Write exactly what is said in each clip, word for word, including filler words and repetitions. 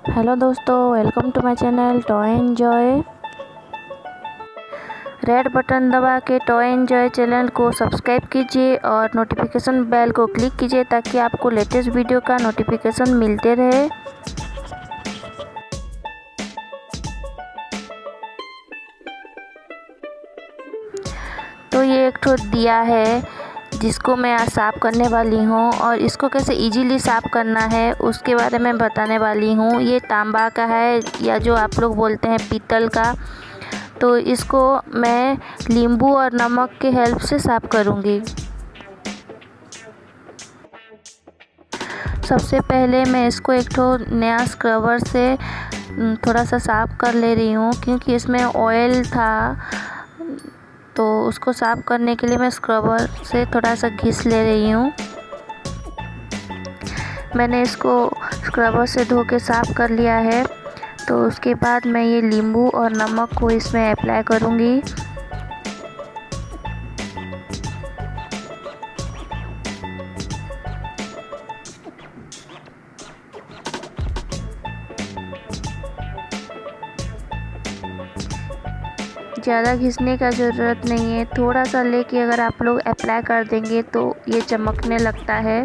Hello दोस्तों, welcome to my channel toy enjoy. Red button दबा के टॉय एंजॉय चैनल को सब्सक्राइब कीजिए और नोटिफिकेशन बेल को क्लिक कीजिए ताकि आपको लेटेस्ट वीडियो का नोटिफिकेशन मिलते रहे। तो ये एक ठो दिया है जिसको मैं आज साफ़ करने वाली हूँ और इसको कैसे इजीली साफ़ करना है उसके बारे में बताने वाली हूँ। ये तांबा का है या जो आप लोग बोलते हैं पीतल का। तो इसको मैं नींबू और नमक के हेल्प से साफ़ करूँगी। सबसे पहले मैं इसको एक ठो नया स्क्रबर से थोड़ा सा साफ़ कर ले रही हूँ क्योंकि इसमें ऑयल था, तो उसको साफ़ करने के लिए मैं स्क्रबर से थोड़ा सा घिस ले रही हूँ। मैंने इसको स्क्रबर से धो के साफ़ कर लिया है। तो उसके बाद मैं ये नींबू और नमक को इसमें अप्लाई करूँगी। ज़्यादा घिसने का ज़रूरत नहीं है, थोड़ा सा लेके अगर आप लोग अप्लाई कर देंगे तो ये चमकने लगता है।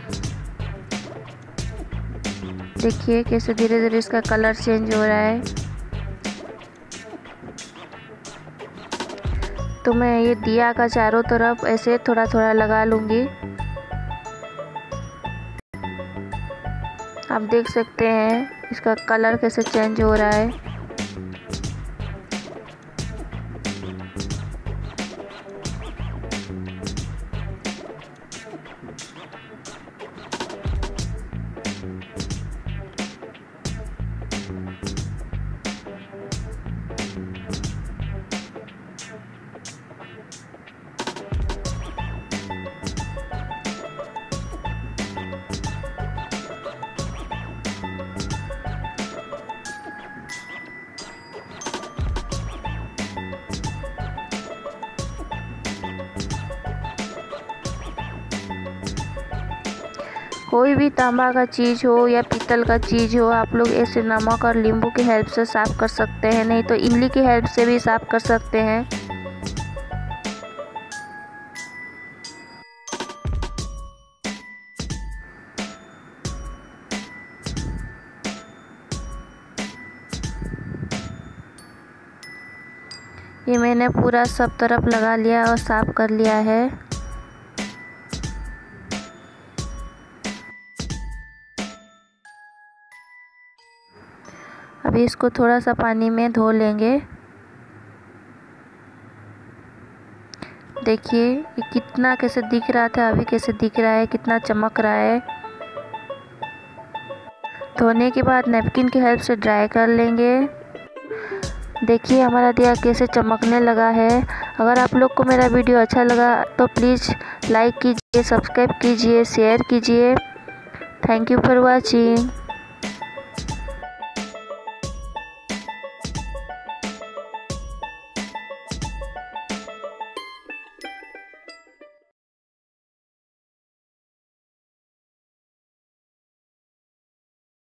देखिए कैसे धीरे धीरे इसका कलर चेंज हो रहा है। तो मैं ये दिया का चारों तरफ ऐसे थोड़ा थोड़ा लगा लूँगी। आप देख सकते हैं इसका कलर कैसे चेंज हो रहा है। कोई भी तांबा का चीज़ हो या पीतल का चीज़ हो, आप लोग ऐसे नमक और नींबू की हेल्प से साफ़ कर सकते हैं, नहीं तो इमली की हेल्प से भी साफ़ कर सकते हैं। ये मैंने पूरा सब तरफ लगा लिया और साफ़ कर लिया है। अभी इसको थोड़ा सा पानी में धो लेंगे। देखिए ये कितना कैसे दिख रहा था, अभी कैसे दिख रहा है, कितना चमक रहा है। धोने के बाद नैपकिन की हेल्प से ड्राई कर लेंगे। देखिए हमारा दिया कैसे चमकने लगा है। अगर आप लोग को मेरा वीडियो अच्छा लगा तो प्लीज़ लाइक कीजिए, सब्सक्राइब कीजिए, शेयर कीजिए। Thank you for watching.